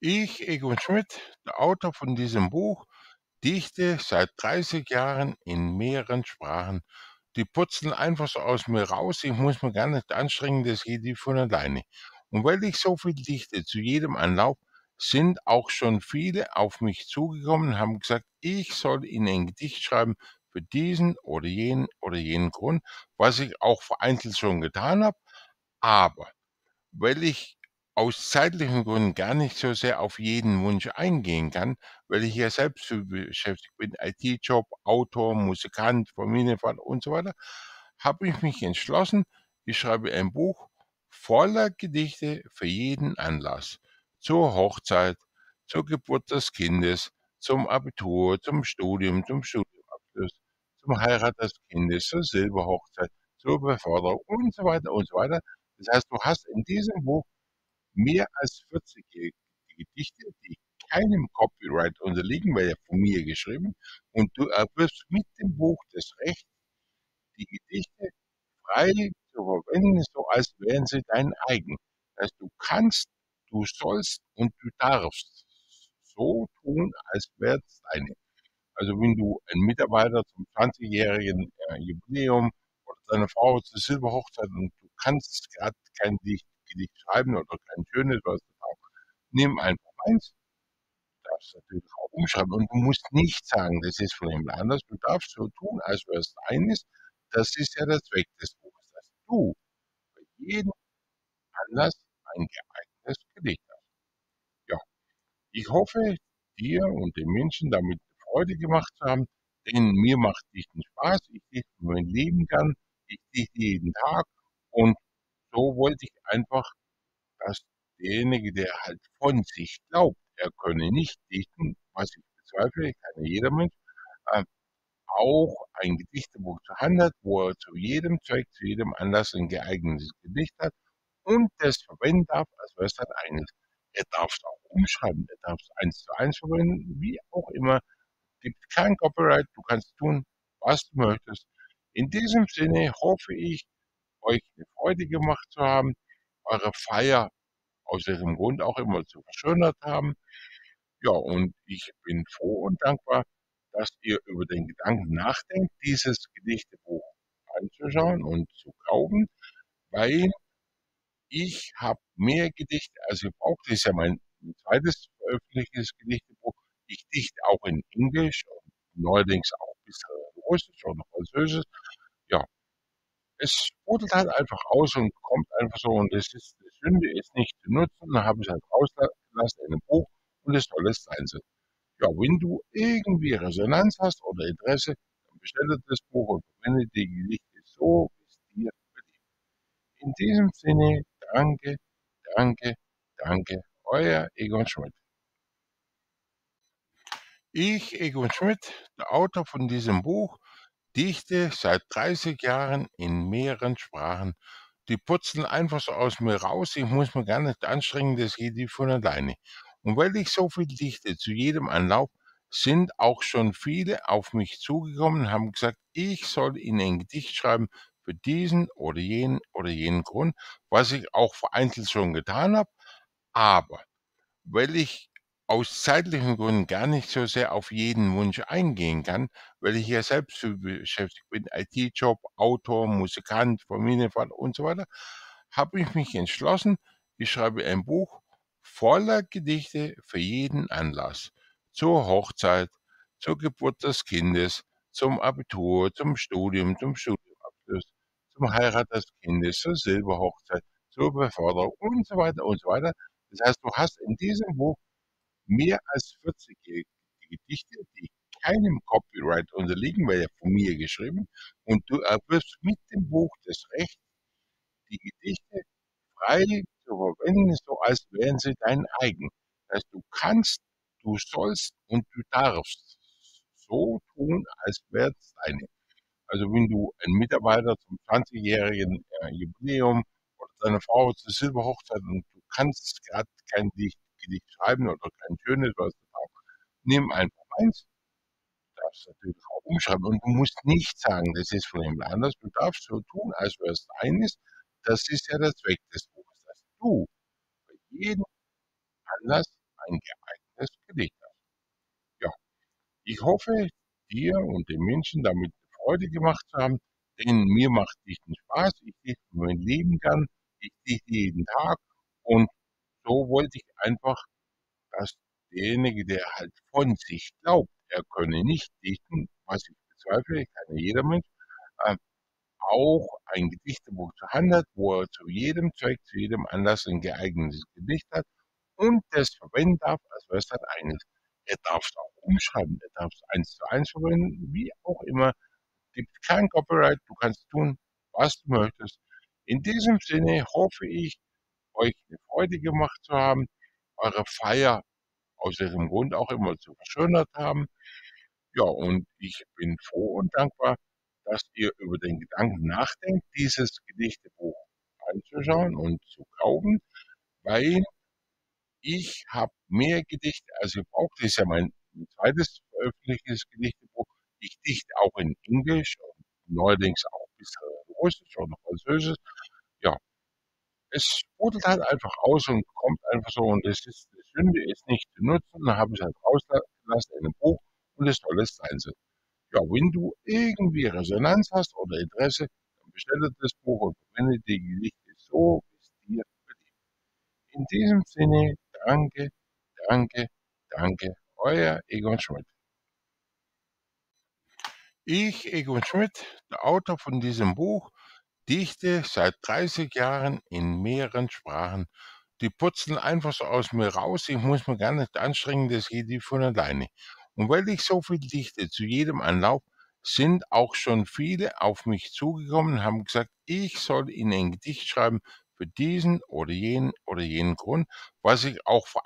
Ich, Egon Schmidt, der Autor von diesem Buch, dichte seit 30 Jahren in mehreren Sprachen. Die putzen einfach so aus mir raus, ich muss mich gar nicht anstrengen, das geht wie von alleine. Und weil ich so viel dichte zu jedem Anlauf, sind auch schon viele auf mich zugekommen und haben gesagt, ich soll ihnen ein Gedicht schreiben für diesen oder jenen Grund, was ich auch vereinzelt schon getan habe. Aber weil ich aus zeitlichen Gründen gar nicht so sehr auf jeden Wunsch eingehen kann, weil ich ja selbst so beschäftigt bin, IT-Job, Autor, Musikant, Familienvater und so weiter, habe ich mich entschlossen, ich schreibe ein Buch voller Gedichte für jeden Anlass. Zur Hochzeit, zur Geburt des Kindes, zum Abitur, zum Studium, zum Studiumabschluss, zum Heirat des Kindes, zur Silberhochzeit, zur Beförderung und so weiter und so weiter. Das heißt, du hast in diesem Buch mehr als 40 Gedichte, die keinem Copyright unterliegen, weil ja von mir geschrieben, und du erwirbst mit dem Buch das Recht, die Gedichte frei zu verwenden, so als wären sie dein eigen. Das heißt, du kannst, du sollst und du darfst so tun, als wäre es deine. Also wenn du einen Mitarbeiter zum 20-jährigen Jubiläum oder deine Frau zur Silberhochzeit und du kannst gerade kein Gedicht schreiben oder kein schönes, was du brauchst, nimm einfach eins, darfst natürlich auch umschreiben und du musst nicht sagen, das ist von jemand anders, du darfst so tun, als wäre es deines. Das ist ja der Zweck des Buches, dass du für jeden Anlass ein geeignetes Gedicht hast. Ja, ich hoffe, dir und den Menschen damit Freude gemacht zu haben, denn mir macht Dichten Spaß. Ich dichte mein Leben gern. Ich dichte jeden Tag. Und so wollte ich einfach, dass derjenige, der halt von sich glaubt, er könne nicht dichten, was ich bezweifle, kann ja jeder Mensch, äh, auch ein Gedichtebuch zur Hand hat, wo er zu jedem Zweck, zu jedem Anlass ein geeignetes Gedicht hat und das verwenden darf, als wäre es sein eigenes. Er darf es auch umschreiben, er darf es eins zu eins verwenden, wie auch immer. Gibt kein Copyright, du kannst tun, was du möchtest. In diesem Sinne hoffe ich, euch eine Freude gemacht zu haben, eure Feier aus welchem Grund auch immer zu verschönert haben. Ja, und ich bin froh und dankbar, dass ihr über den Gedanken nachdenkt, dieses Gedichtebuch anzuschauen und zu kaufen, weil ich habe mehr Gedichte, als ihr braucht. Das ist ja mein zweites veröffentlichtes Gedichtebuch. Ich dichte auch in Englisch und neuerdings auch ein bisschen Russisch oder Französisch. Ja, es sprudelt halt einfach aus und kommt einfach so. Und es ist, die Sünde ist nicht zu nutzen. Dann habe ich es halt rausgelassen in einem Buch und es soll es sein. So. Ja, wenn du irgendwie Resonanz hast oder Interesse, dann bestelle das Buch und verwende die Gedichte so, wie es dir beliebt. In diesem Sinne, danke, danke, danke, euer Egon Schmidt. Ich, Egon Schmidt, der Autor von diesem Buch, dichte seit 30 Jahren in mehreren Sprachen. Die putzen einfach so aus mir raus, ich muss mich gar nicht anstrengen, das geht wie von alleine. Und weil ich so viel dichte zu jedem Anlauf, sind auch schon viele auf mich zugekommen und haben gesagt, ich soll ihnen ein Gedicht schreiben für diesen oder jenen Grund, was ich auch vereinzelt schon getan habe. Aber weil ich aus zeitlichen Gründen gar nicht so sehr auf jeden Wunsch eingehen kann, weil ich ja selbst so beschäftigt bin, IT-Job, Autor, Musikant, Familienvater und so weiter, habe ich mich entschlossen, ich schreibe ein Buch voller Gedichte für jeden Anlass. Zur Hochzeit, zur Geburt des Kindes, zum Abitur, zum Studium, zum Studiumabschluss, zum Heirat des Kindes, zur Silberhochzeit, zur Beförderung und so weiter und so weiter. Das heißt, du hast in diesem Buch mehr als 40 Gedichte, die keinem Copyright unterliegen, weil ja von mir geschrieben, und du erwirbst mit dem Buch das Recht, die Gedichte frei zu verwenden, so als wären sie dein eigen. Das heißt, du kannst, du sollst und du darfst so tun, als wäre es deine. Also wenn du einen Mitarbeiter zum 20-jährigen Jubiläum oder deine Frau zur Silberhochzeit und du kannst gerade kein Gedicht schreiben oder kein schönes, was du brauchst, nimm einfach eins, darfst natürlich auch umschreiben und du musst nicht sagen, das ist von jemand anders, du darfst so tun, als wäre es deines. Das ist ja der Zweck des Buches, dass du für jeden Anlass ein geeignetes Gedicht hast. Ja, ich hoffe, dir und den Menschen damit Freude gemacht zu haben, denn mir macht Dichten Spaß. Ich dichte mein Leben gern, ich dichte jeden Tag und so wollte ich einfach, dass derjenige, der halt von sich glaubt, er könne nicht dichten, was ich bezweifle, kann ja jeder Mensch, äh, auch ein Gedichtebuch zur Hand hat, wo er zu jedem Zweck, zu jedem Anlass ein geeignetes Gedicht hat und das verwenden darf, als wäre es sein eigenes. Er darf es auch umschreiben, er darf es eins zu eins verwenden, wie auch immer. Gibt kein Copyright, du kannst tun, was du möchtest. In diesem Sinne hoffe ich, euch eine Freude gemacht zu haben, eure Feier aus welchem Grund auch immer zu verschönert haben. Ja, und ich bin froh und dankbar, dass ihr über den Gedanken nachdenkt, dieses Gedichtebuch anzuschauen und zu kaufen, weil ich habe mehr Gedichte, als ihr braucht. Das ist ja mein zweites veröffentlichtes Gedichtebuch. Ich dichte auch in Englisch und neuerdings auch ein bisschen Russisch oder Französisch. Ja, es sprudelt halt einfach aus und kommt einfach so und es ist die Sünde, es nicht zu nutzen. Dann habe ich es halt rausgelassen in 'nem Buch und es soll es sein so. Ja, wenn du irgendwie Resonanz hast oder Interesse, dann bestelle das Buch und verwende die Gedichte so, wie es dir beliebt. In diesem Sinne, danke, danke, danke, euer Egon Schmidt. Ich, Egon Schmidt, der Autor von diesem Buch, dichte seit 30 Jahren in mehreren Sprachen. Die putzen einfach so aus mir raus, ich muss mich gar nicht anstrengen, das geht wie von alleine. Und weil ich so viel dichte zu jedem Anlauf, sind auch schon viele auf mich zugekommen und haben gesagt, ich soll ihnen ein Gedicht schreiben für diesen oder jenen Grund, was ich auch